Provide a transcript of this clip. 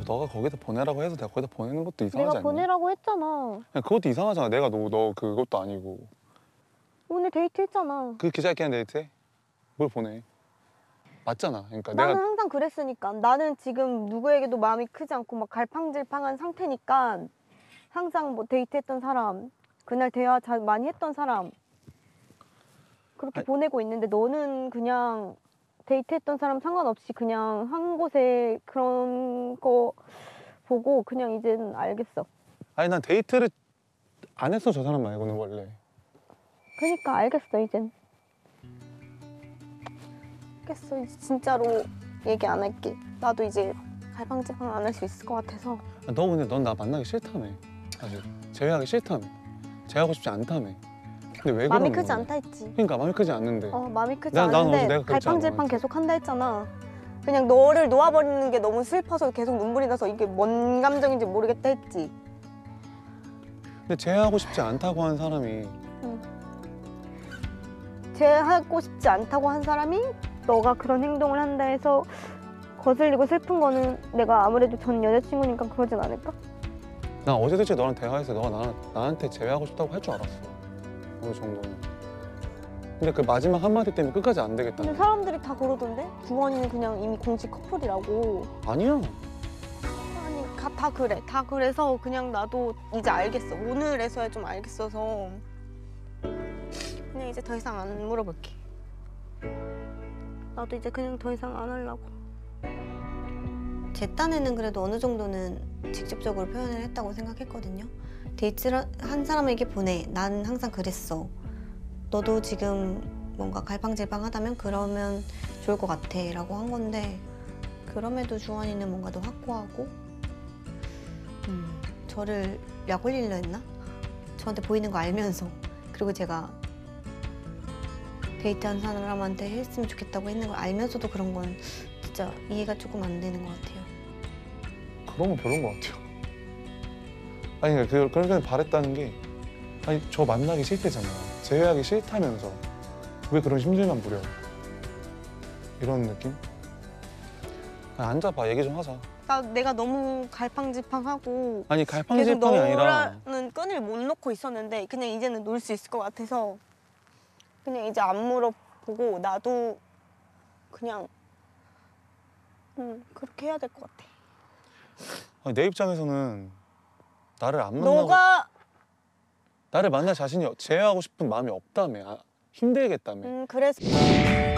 너가 거기다 보내라고 해서 내가 거기다 보내는 것도 이상하지 내가 않니? 보내라고 했잖아. 그냥 그것도 이상하잖아. 내가 너 그것도 아니고. 오늘 데이트 했잖아. 그 기자회견 데이트해? 뭘 보내? 맞잖아. 그러니까 나는 내가 항상 그랬으니까. 나는 지금 누구에게도 마음이 크지 않고 막 갈팡질팡한 상태니까 항상 뭐 데이트했던 사람, 그날 대화 잘 많이 했던 사람 그렇게 아니, 보내고 있는데 너는 그냥 데이트했던 사람 상관없이 그냥 한 곳에 그런 거 보고 그냥 이제는 알겠어. 아니 난 데이트를 안 했어. 저 사람 말고는 원래. 그러니까 알겠어 이젠. 알겠어 이제 진짜로 얘기 안 할게. 나도 이제 갈팡질팡 안 할 수 있을 것 같아서. 너 근데 넌 나 만나기 싫다며. 사실 제외하기 싫다며. 제외하고 싶지 않다며. 근데 왜 마음이 그러는 크지 거야? 않다 했지. 그러니까 마음이 크지 않는데. 마음이 크지 난 어제 않은데 내가 그랬잖아, 갈팡질팡 너한테. 계속 한다 했잖아. 그냥 너를 놓아버리는 게 너무 슬퍼서 계속 눈물이 나서 이게 뭔 감정인지 모르겠다 했지. 근데 제외하고 싶지 않다고 한 사람이 제하고 싶지 않다고 한 사람이 너가 그런 행동을 한다 해서 거슬리고 슬픈 거는 내가 아무래도 전 여자친구니까 그러진 않을까? 난 어제 도대체 너랑 대화해서 너가 나한테 제외하고 싶다고 할 줄 알았어. 어느 정도는. 근데 그 마지막 한마디 때문에 끝까지 안 되겠다. 근데 사람들이 다 그러던데? 주원이는 그냥 이미 공식 커플이라고. 아니야. 아니 다 그래. 다 그래서 그냥 나도 이제 알겠어. 오늘에서야 좀 알겠어서 그냥 이제 더 이상 안 물어볼게. 나도 이제 그냥 더 이상 안 하려고. 제 딴에는 그래도 어느 정도는 직접적으로 표현을 했다고 생각했거든요. 데이트를 한 사람에게 보내. 난 항상 그랬어. 너도 지금 뭔가 갈팡질팡하다면 그러면 좋을 것 같아 라고 한 건데 그럼에도 주원이는 뭔가 더 확고하고 저를 약 올리려 했나? 저한테 보이는 거 알면서 그리고 제가 데이트한 사람한테 했으면 좋겠다고 했는 걸 알면서도 그런 건 진짜 이해가 조금 안 되는 것 같아요. 그런 건 별론 것 같아요. 아니 그렇게 바랬다는 게 아니 저 만나기 싫대잖아. 제외하기 싫다면서 왜 그런 심술만 부려? 이런 느낌? 아니, 앉아봐. 얘기 좀 하자. 내가 너무 갈팡질팡하고 아니 계속 갈팡질팡이 아니라 너라는 끈을 못 놓고 있었는데 그냥 이제는 놀 수 있을 것 같아서 그냥 이제 안 물어보고 나도 그냥 그렇게 해야 될 것 같아. 아니, 내 입장에서는 나를 안 만나고 너가 나를 만날 자신이 제외하고 싶은 마음이 없다며. 힘들겠다며. 그래서